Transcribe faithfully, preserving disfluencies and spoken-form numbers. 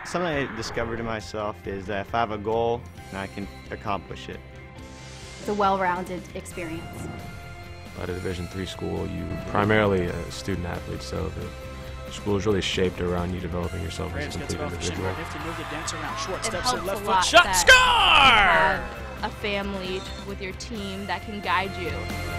Something I discovered in myself is that if I have a goal, I can accomplish it. It's a well-rounded experience. At a Division three school, you primarily a student athlete, so the school is really shaped around you developing yourself as a complete individual. It helps a lot shot, score! Have a family with your team that can guide you.